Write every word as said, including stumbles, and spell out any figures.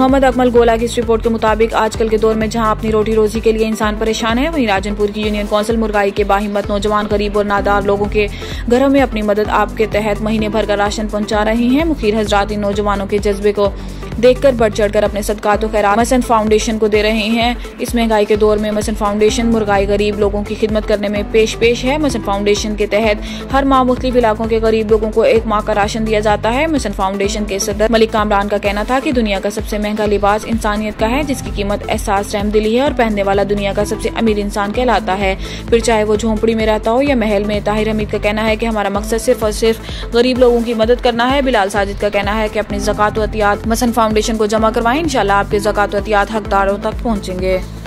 मोहम्मद अकमल गोला की इस रिपोर्ट के मुताबिक आजकल के दौर में जहां अपनी रोटी रोजी के लिए इंसान परेशान है, वहीं राजनपुर की यूनियन काउंसिल मुरगाई के बाहिम्मत नौजवान गरीब और नादार लोगों के घरों में अपनी मदद आप के तहत महीने भर का राशन पहुंचा रही हैं। मुखीर हजरात इन नौजवानों के जज्बे को देखकर बढ़ चढ़कर अपने सदकात खैरात मसन फाउंडेशन को दे रहे हैं। इस महंगाई के दौर में मसन फाउंडेशन मुरगाई गरीब लोगों की खिदमत करने में पेश पेश है। मसन फाउंडेशन के तहत हर माह मुख्तलिफ इलाकों के गरीब लोगों को एक माह का राशन दिया जाता है। मसन फाउंडेशन के सदर मलिक कामरान का कहना था कि दुनिया का सबसे महंगा लिबास इंसानियत का है, जिसकी कीमत एहसास रहमदिली है और पहनने वाला दुनिया का सबसे अमीर इंसान कहलाता है, फिर चाहे वो झोंपड़ी में रहता हो या महल में। ताहिर हमीद का कहना है कि हमारा मकसद सिर्फ और सिर्फ गरीब लोगों की मदद करना है। बिलाल साजिद का कहना है कि अपनी ज़कात व अतियात मसन फाउंडेशन को जमा करवाएं, इंशाल्लाह आपके ज़कात व अतियात हकदारों तक पहुंचेंगे।